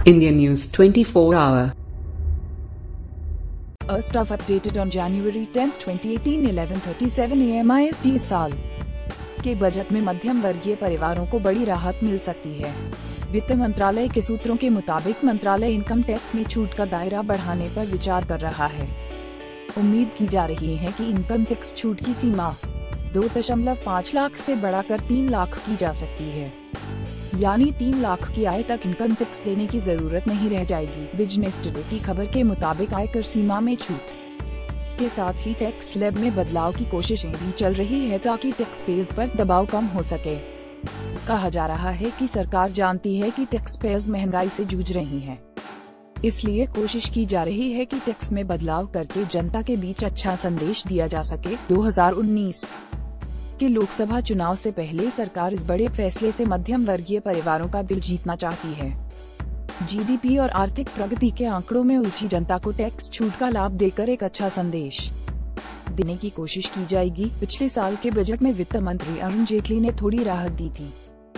Indian News 24-hour. A stuff updated on January 10, 2018, 11:37 AM IST। इस साल के budget में मध्यम वर्गीय परिवारों को बड़ी राहत मिल सकती है। वित्त मंत्रालय के सूत्रों के मुताबिक मंत्रालय इनकम टैक्स में छूट का दायरा बढ़ाने पर विचार कर रहा है। उम्मीद की जा रही है कि इनकम टैक्स छूट की सीमा 2.5 लाख से बढ़ाकर 3 लाख की जा सकती है, यानी 3 लाख की आय तक इनकम टैक्स देने की जरूरत नहीं रह जाएगी। बिजनेस टुडे की खबर के मुताबिक आयकर सीमा में छूट के साथ ही टैक्स स्लैब में बदलाव की कोशिशें भी चल रही है ताकि टैक्स पेयर्स पर दबाव कम हो सके। कहा जा रहा है कि सरकार जानती है कि टैक्स पेयर्स महंगाई से जूझ रही हैं, इसलिए कोशिश की जा रही है कि टैक्स में बदलाव करके जनता के बीच अच्छा संदेश दिया जा सके। 2019 के लोकसभा चुनाव से पहले सरकार इस बड़े फैसले से मध्यम वर्गीय परिवारों का दिल जीतना चाहती है। जीडीपी और आर्थिक प्रगति के आंकड़ों में उलझी जनता को टैक्स छूट का लाभ देकर एक अच्छा संदेश देने की कोशिश की जाएगी। पिछले साल के बजट में वित्त मंत्री अरुण जेटली ने थोड़ी राहत दी थी।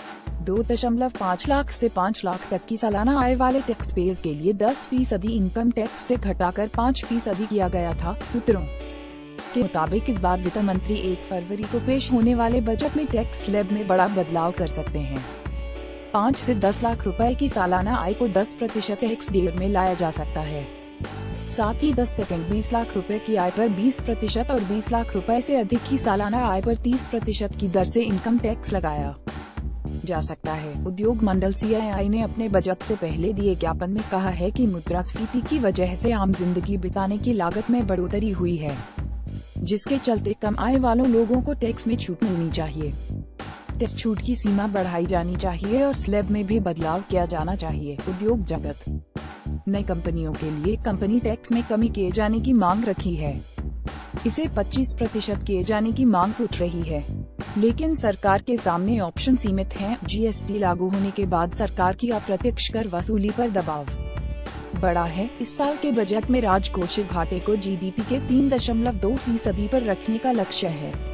2.5 लाख से 5 लाख तक की सालाना आय वाले टैक्स पेयर्स के लिए 10% इनकम टैक्स से घटाकर 5% किया गया था। सूत्रों के मुताबिक इस बार वित्त मंत्री 1 फरवरी को पेश होने वाले बजट में टैक्स स्लैब में बड़ा बदलाव कर सकते हैं। 5 से 10 लाख रुपए की सालाना आय को 10% टैक्स दर में लाया जा सकता है। साथ ही 10 से 20 लाख रुपए की आय पर 20% और 20 लाख रुपए से अधिक की सालाना आय पर 30% की दर से इनकम टैक्स लगाया जा सकता है। उद्योग मंडल CII ने अपने बजट से पहले दिए ज्ञापन में कहा है कि मुद्रास्फीति की वजह से आम जिंदगी बिताने की लागत में बढ़ोतरी हुई है, जिसके चलते कम आय वालों लोगों को टैक्स में छूट मिलनी चाहिए। टैक्स छूट की सीमा बढ़ाई जानी चाहिए और स्लैब में भी बदलाव किया जाना चाहिए। उद्योग जगत नई कंपनियों के लिए कंपनी टैक्स में कमी किए जाने की मांग रखी है। इसे 25% किए जाने की मांग उठ रही है, लेकिन सरकार के सामने ऑप्शन सीमित हैं। GST लागू होने के बाद सरकार की अप्रत्यक्ष कर वसूली पर दबाव बढ़ा है। इस साल के बजट में राजकोषीय घाटे को GDP के 3.2% पर रखने का लक्ष्य है।